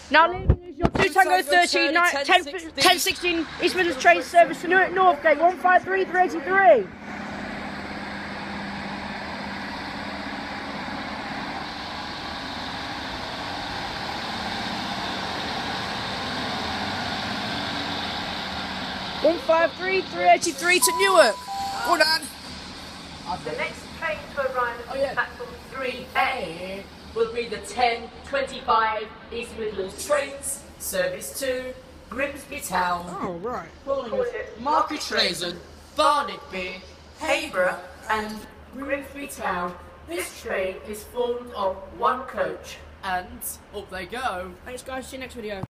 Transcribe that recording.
Now leaving is your 2 Tango 30, 1016 East Midlands train service to Newark Northgate, 153383. (153) to Newark. Go on. The next train to arrive at platform 3A will be the 10:25 East Midlands trains, service to Grimsby Town. Oh, right. Calling at Market Raisin, Barnetby, Hayborough and Grimsby Town. This train is formed of one coach. And up they go. Thanks guys, see you next video.